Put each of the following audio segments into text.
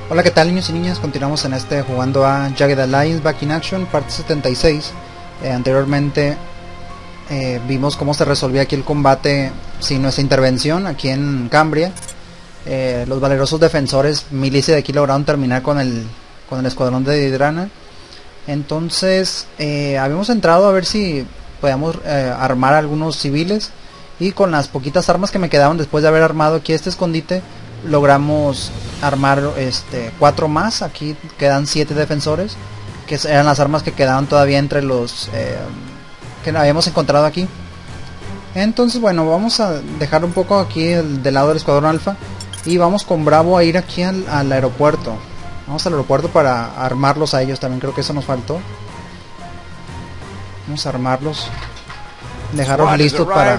Hola, ¿qué tal, niños y niñas? Continuamos en jugando a Jagged Alliance Back in Action, parte 76. Anteriormente vimos cómo se resolvía aquí el combate sin nuestra intervención aquí en Cambria. Los valerosos defensores milicia de aquí lograron terminar con el escuadrón de Didrana. Entonces habíamos entrado a ver si podíamos armar a algunos civiles, y con las poquitas armas que me quedaban después de haber armado aquí este escondite, logramos armar 4 más. Aquí quedan 7 defensores, que eran las armas que quedaban todavía entre los que habíamos encontrado aquí. Entonces, bueno, vamos a dejar un poco aquí del lado del escuadrón alfa y vamos con Bravo a ir aquí al aeropuerto. Vamos al aeropuerto para armarlos a ellos también. Creo que eso nos faltó. Vamos a armarlos, dejarlos listos para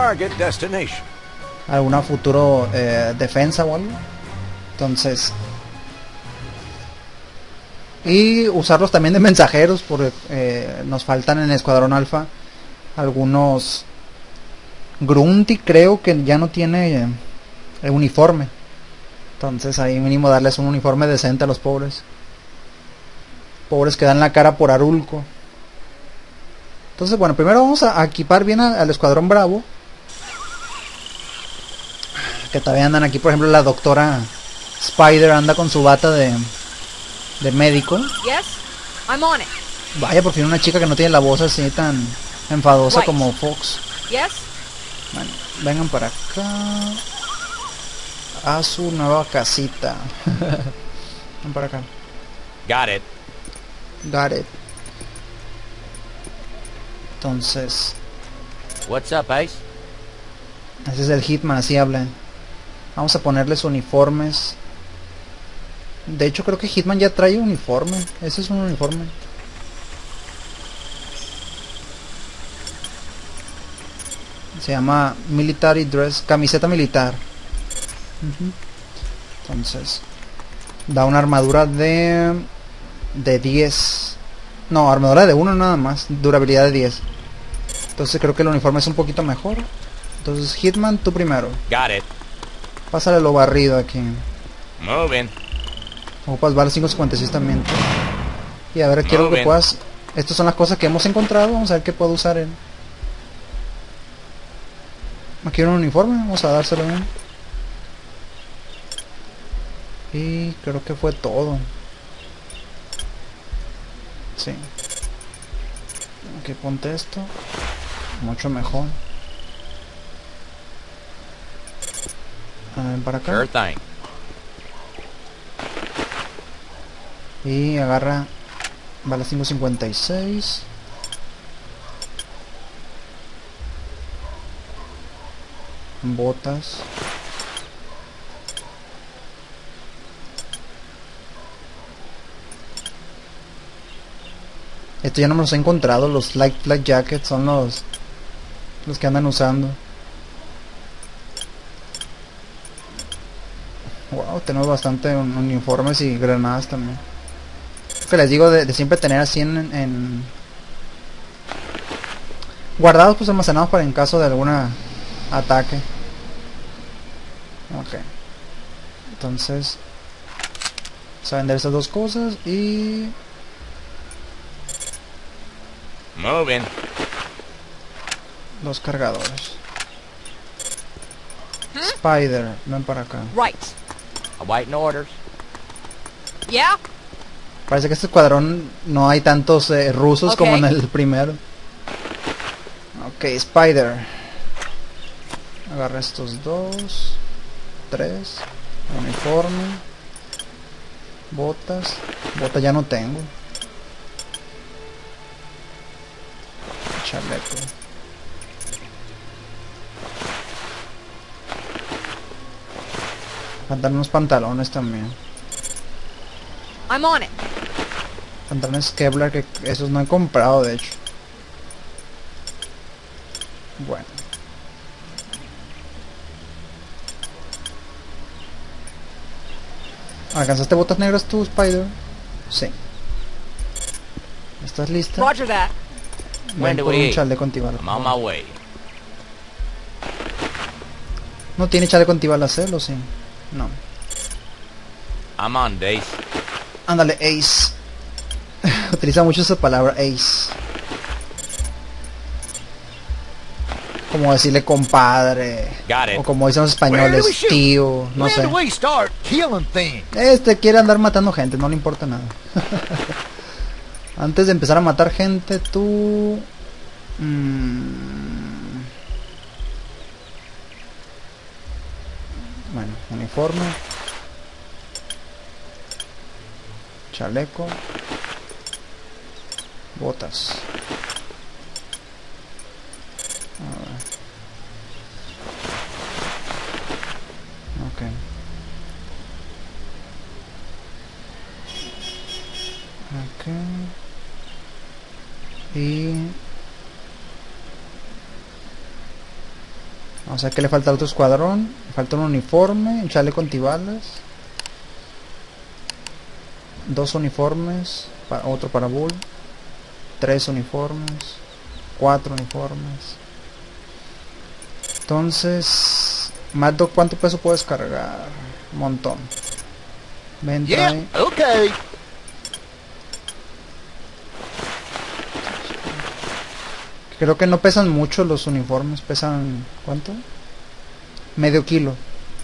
alguna futuro defensa o algo. Entonces, y usarlos también de mensajeros, porque nos faltan en el escuadrón alfa algunos. Grunty creo que ya no tiene uniforme, entonces ahí mínimo darles un uniforme decente a los pobres que dan la cara por Arulco. Entonces, bueno, primero vamos a equipar bien al escuadrón Bravo, que todavía andan aquí. Por ejemplo, la doctora Spider anda con su bata de médico. Yes, I'm on it. Vaya, por fin una chica que no tiene la voz así tan enfadosa como Fox. Yes. Bueno, vengan para acá a su nueva casita. Ven para acá. Got it. Got it. Entonces, What's up, Ace? ese es el Hitman, así habla. Vamos a ponerles uniformes. De hecho, creo que Hitman ya trae uniforme. Ese es un uniforme. Se llama Military Dress, camiseta militar. Entonces, da una armadura de 10. No, armadura de 1 nada más. Durabilidad de 10. Entonces creo que el uniforme es un poquito mejor. Entonces, Hitman, tú primero. Got it. Pásale lo barrido aquí. Moving. Ocupas balas 5.56 también. Y a ver, quiero que puedas. Estas son las cosas que hemos encontrado. Vamos a ver qué puedo usar en. Aquí un uniforme. Vamos a dárselo bien. Y creo que fue todo. Sí. Ok, ponte esto. Mucho mejor. Ven para acá. Sure thing. Y agarra balas 5.56. Botas. Esto ya no me los he encontrado. Los light jackets son los que andan usando. Wow, tenemos bastante uniformes y granadas también. Que les digo de siempre tener así en guardados, pues almacenados para en caso de alguna ataque. Ok. Entonces, vamos a vender esas dos cosas y Moving. los cargadores. Spider, ven para acá. Right. Awaiting orders. Yeah. Parece que este escuadrón no hay tantos rusos como en el primero. Ok, Spider. Agarra estos 2, 3. Uniforme. Botas. Botas ya no tengo. Chaleco. Faltan unos pantalones también. I'm on it. Pantalones Kevlar, que esos no he comprado de hecho. Bueno. ¿Alcanzaste botas negras tú, Spider? Sí. ¿Estás lista? Roger that. When Ven do por we un eat? chaleco antibalas. I'm on my way. ¿No tiene chaleco antibalas él o sí? No. I'm on, Dace. Ándale, Ace. Utiliza mucho esa palabra, Ace. Como decirle compadre. Got it. O como dicen los Where do we españoles, shoot? tío, no When sé. do we start killing things? Este quiere andar matando gente, no le importa nada. Antes de empezar a matar gente, tú... Bueno, uniforme. Chaleco. Botas. A ver. Ok. Ok. Y... O sea que le falta otro escuadrón. Le falta un uniforme, un chaleco antibalas. 2 uniformes. Otro para Bull. 3 uniformes. 4 uniformes. Entonces... Mad Dog, ¿cuánto peso puedes cargar? Un montón. Ven, Yeah, trae. okay. Creo que no pesan mucho los uniformes, pesan... ¿cuánto? Medio kilo.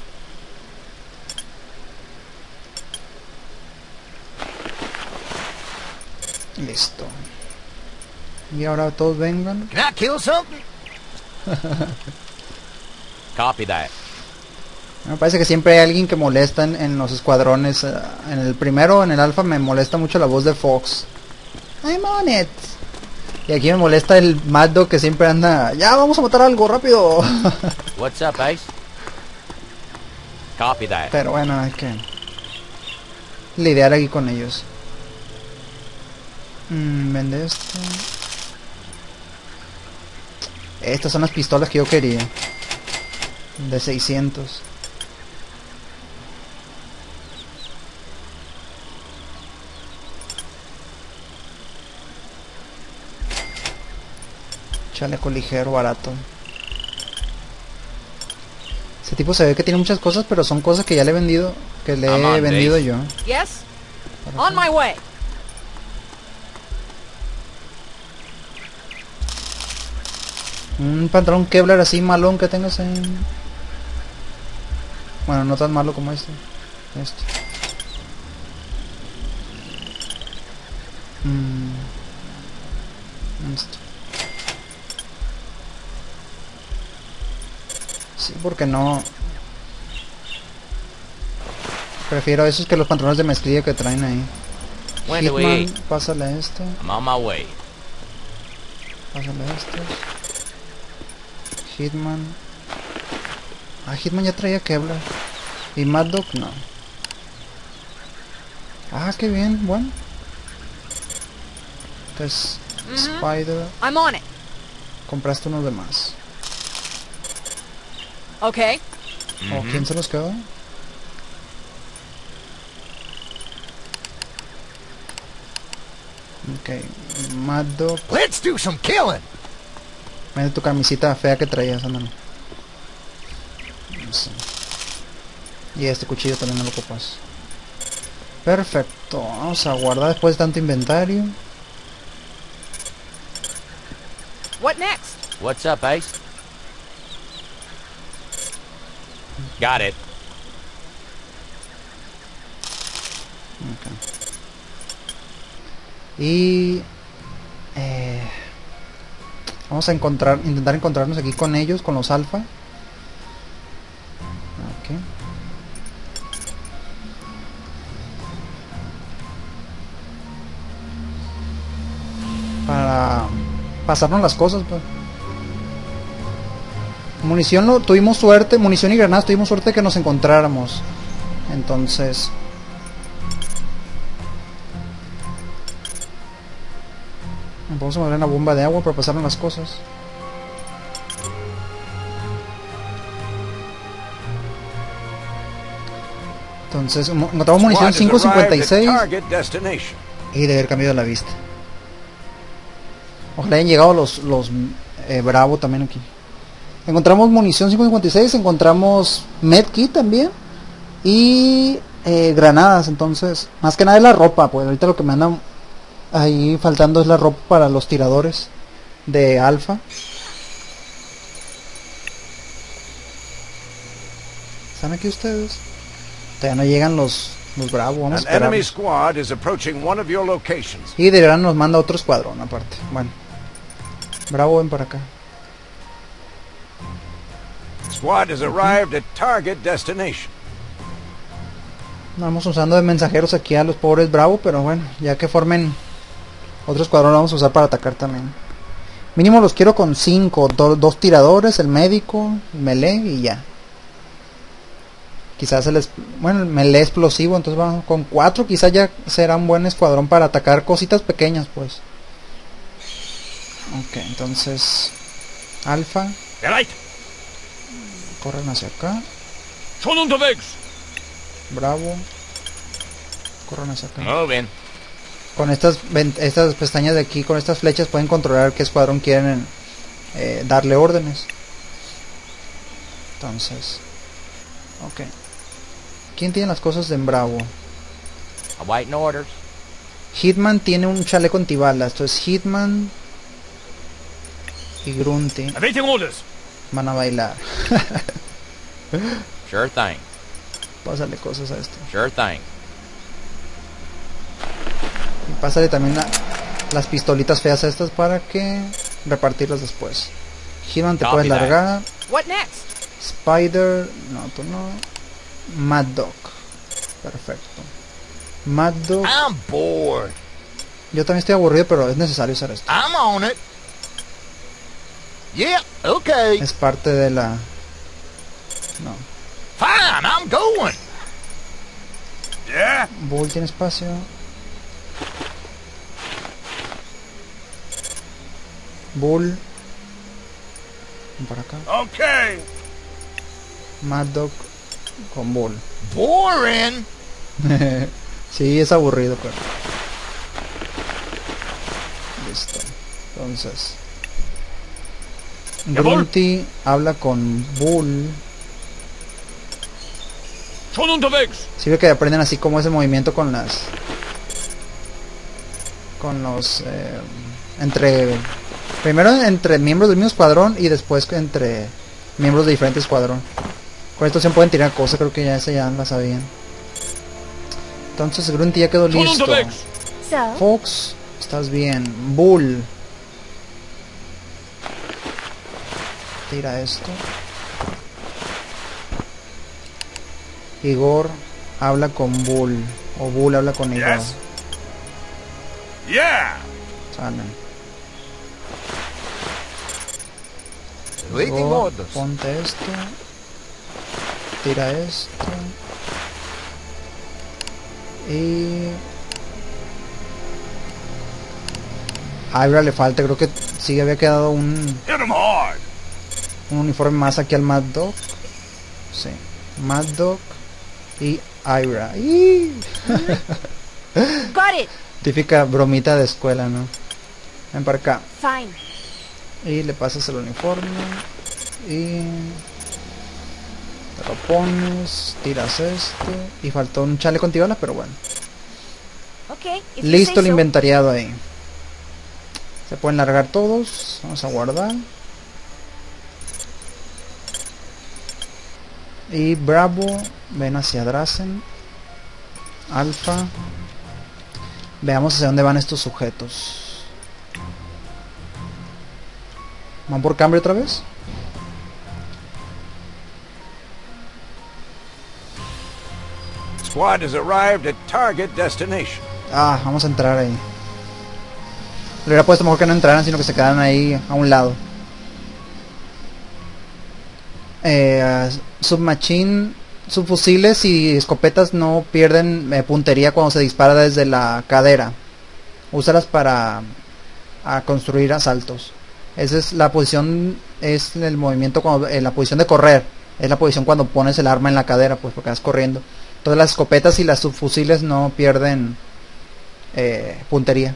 Listo. Y ahora todos vengan. Can I kill something? Copy that. Me parece que siempre hay alguien que molesta en los escuadrones. En el primero, en el alfa, me molesta mucho la voz de Fox. I'm on it. Y aquí me molesta el Mad Dog que siempre anda... ¡Ya, vamos a matar algo, rápido! What's up, Ace? Copy that. Pero bueno, hay que lidiar aquí con ellos. Vende esto. Estas son las pistolas que yo quería. De 600. Chaleco ligero, barato. Ese tipo se ve que tiene muchas cosas, pero son cosas que ya le he vendido. Que le I'm he on, vendido Dave. yo. Yes? On my way. Un pantalón Kevlar así malón que tengas en... Bueno, no tan malo como este. Este. Esto. Sí, porque no... Prefiero esos que los pantalones de mezclilla que traen ahí. When do we Hitman, eat? pásale esto. I'm on my way. Pásale estos. Hitman. Ah, Hitman ya traía Kevlar. Y Mad Dog no. Ah, qué bien, bueno. Entonces, Spider. I'm on it. Compraste unos de más. Okay. ¿O quién se los quedó? Ok, Mad Dog. Let's do some killing. Mira tu camisita fea que traías, ándale. No sé. Y este cuchillo también no lo ocupas. Perfecto, vamos a guardar después de tanto inventario. What next? What's up, Ace? Got it. Okay. Y vamos a intentar encontrarnos aquí con ellos, con los alfa. Okay. Para pasarnos las cosas, pues. Munición tuvimos suerte, munición y granadas tuvimos suerte que nos encontráramos. Entonces vamos a mover una bomba de agua para pasarnos las cosas. Entonces encontramos munición 5.56 y de haber cambiado la vista. Ojalá hayan llegado los Bravo también aquí. Encontramos munición 5.56, encontramos medkit también y granadas, entonces más que nada es la ropa, pues ahorita lo que me anda ahí faltando es la ropa para los tiradores de alfa. ¿Están aquí ustedes? Todavía no llegan los Bravo, vamos a An esperar. enemy squad is approaching one of your locations. Y de verdad nos manda otro escuadrón aparte. Bueno, Bravo, ven para acá. Squad has arrived at target destination. Vamos usando de mensajeros aquí a los pobres Bravo, pero bueno, ya que formen otro escuadrón lo vamos a usar para atacar también. Mínimo los quiero con 5, 2 tiradores, el médico, el melee y ya. Quizás el melee explosivo, entonces vamos con 4, quizás ya será un buen escuadrón para atacar cositas pequeñas, pues. Ok, entonces Alfa, Bereit. corren hacia acá. Schon unterwegs. Bravo, corren hacia acá. Moving. Con estas pestañas de aquí, con estas flechas pueden controlar qué escuadrón quieren darle órdenes. Entonces, ok. ¿Quién tiene las cosas en Bravo? Awaiting orders. Hitman tiene un chaleco antibalas. Esto es Hitman y Grunty. Awaiting orders. Van a bailar. Sure thing. Pásale cosas a esto. Sure thing. Y pásale también las pistolitas feas a estas para que repartirlas después. Hitman te Copy puedes that. largar. What next? Spider, no, tú no. Mad Dog, perfecto. Mad Dog, I'm bored. yo también estoy aburrido, pero es necesario usar esto. I'm on it. Yeah, okay. Es parte de la... No. Fine, I'm going. Yeah? Bull tiene espacio. Bull. Ven para acá. Okay. Mad Dog con Bull. Boring. Sí, es aburrido, pero... Listo. Entonces... Grunty habla con Bull. Schon unterwegs. Sirve que aprenden así como ese movimiento con las... Con los... entre... Primero entre miembros del mismo escuadrón y después entre miembros de diferentes escuadrón. Con esto se pueden tirar cosas, creo que ya esa ya la sabían. Entonces Grunty ya quedó Schon listo. unterwegs. So, Fox, estás bien. Bull. Tira esto. Igor habla con Bull. O Bull habla con Igor. Yes. Yeah. Salen. Waiting Igor, orders. ponte esto. Tira esto. Y... a Ira le falta, creo que sí había quedado un Hit 'em hard. uniforme más aquí al Mad Dog. Sí, Mad Dog y Ira. ¡Ih! got it. Típica bromita de escuela, ¿no? Ven para acá. Fine. Y le pasas el uniforme. Y... te lo pones. Tiras este. Y faltó un chaleco antibalas, pero bueno. Okay. If you Listo say el so. inventariado ahí. Se pueden largar todos. Vamos a guardar. Y Bravo, ven hacia Drazen. Alfa. Veamos hacia dónde van estos sujetos. ¿Van por cambio otra vez? Squad has arrived at target destination. Ah, vamos a entrar ahí. Le hubiera puesto mejor que no entraran, sino que se quedaran ahí a un lado. Submachine, subfusiles y escopetas no pierden puntería cuando se dispara desde la cadera. Úsalas para construir asaltos. Esa es la posición, es el movimiento cuando, la posición de correr. Es la posición cuando pones el arma en la cadera, pues porque vas corriendo. Todas las escopetas y las subfusiles no pierden puntería.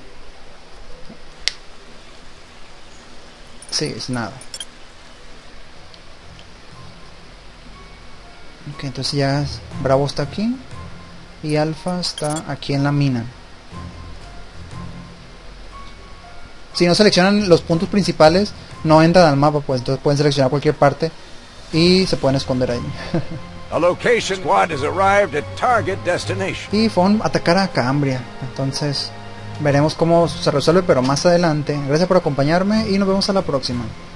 Sí, es nada. Ok, entonces ya Bravo está aquí. y Alpha está aquí en la mina. Si no seleccionan los puntos principales, no entran al mapa, pues entonces pueden seleccionar cualquier parte y se pueden esconder ahí. A location squad has arrived at target destination. Y fueron a atacar a Cambria. Entonces veremos cómo se resuelve, pero más adelante. Gracias por acompañarme y nos vemos a la próxima.